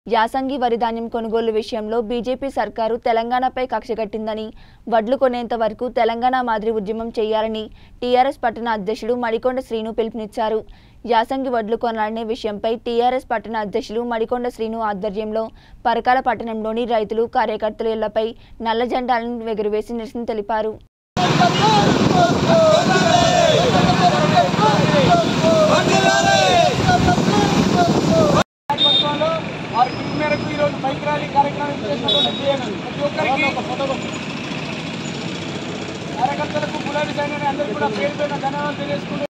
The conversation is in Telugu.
యాసంగి వరి ధాన్యం కొనుగోలు విషయంలో బీజేపీ సర్కారు తెలంగాణపై కక్షగట్టిందని, వడ్లు కొనేంత వరకు తెలంగాణ మాదిరి ఉద్యమం చేయాలని టీఆర్ఎస్ పట్టణ అధ్యక్షుడు మడికొండ శ్రీను పిలుపునిచ్చారు. యాసంగి వడ్లు కొనాలనే విషయంపై టీఆర్ఎస్ పట్టణ అధ్యక్షులు మడికొండ శ్రీను ఆధ్వర్యంలో పరకాల పట్టణంలోని రైతులు, కార్యకర్తల ఇళ్లపై నల్ల జెండాలను ఎగురవేసి నిరసన తెలిపారు. కార్యకర్తలకు గులాబీ సైన్యాన్ని అందరూ కూడా పేరు ధన్యవాదాలు తెలియజేసుకుంటూ